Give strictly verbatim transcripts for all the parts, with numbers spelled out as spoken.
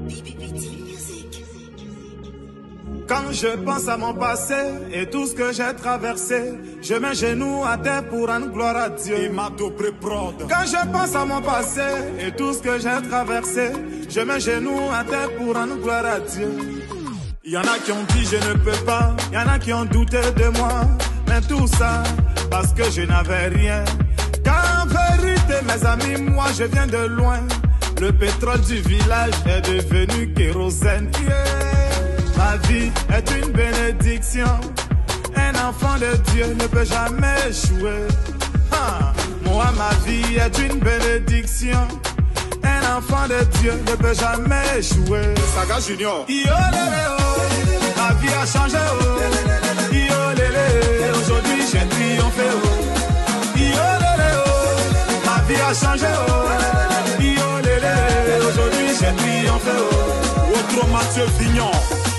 Quand je pense à mon passé et tout ce que j'ai traversé, je mets genoux à terre pour rendre gloire à Dieu. Quand je pense à mon passé et tout ce que j'ai traversé, je mets genoux à terre pour rendre gloire à Dieu. Il y en a qui ont dit je ne peux pas, il y en a qui ont douté de moi, mais tout ça parce que je n'avais rien. Car en vérité mes amis, moi je viens de loin. Le pétrole du village est devenu kérosène. Yeah. Ma vie est une bénédiction. Un enfant de Dieu ne peut jamais échouer. Ah, moi, ma vie est une bénédiction. Un enfant de Dieu ne peut jamais échouer. Saga Junior. Yo lélé, oh. Ma vie a changé. Oh. Yo lélé, aujourd'hui j'ai triomphé. Oh. Yo lélé, oh. Ma vie a changé. Oh. Yo lélé, aujourd'hui j'ai triomphé. Oh. Autre Mathieu Vignon.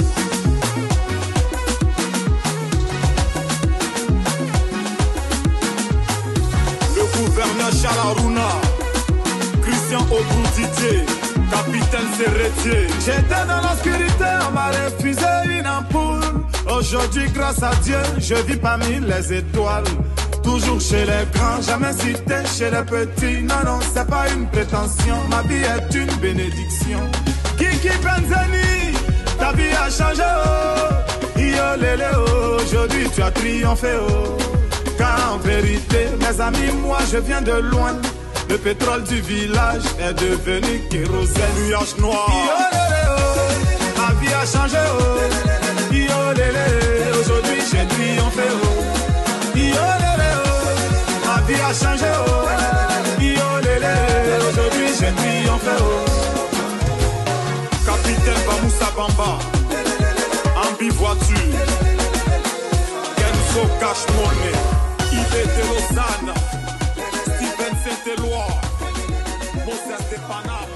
Gouverneur Chalaruna, Christian Obrou-Didier, capitaine Serretier. J'étais dans l'obscurité, on m'a refusé une ampoule. Aujourd'hui, grâce à Dieu, je vis parmi les étoiles. Toujours chez les grands, jamais cité chez les petits. Non, non, c'est pas une prétention, ma vie est une bénédiction. Kiki Benzani, ta vie a changé, oh. Yo lélé, oh. Aujourd'hui tu as triomphé, oh. Car en vérité, mes amis, moi je viens de loin. Le pétrole du village est devenu kérosène. Nuage noir. Yo lélé, oh. Ma vie a changé, oh. Yo lélé, aujourd'hui j'ai triomphé, oh. Yo lélé, oh. Ma vie a changé, oh. Yo lélé, aujourd'hui j'ai triomphé, oh. Capitaine Bamoussa Bamba, Ambi voiture, Kenzo Cash Money. I B T Lausanne, Steven Saint-Éloi, Moses de Paname.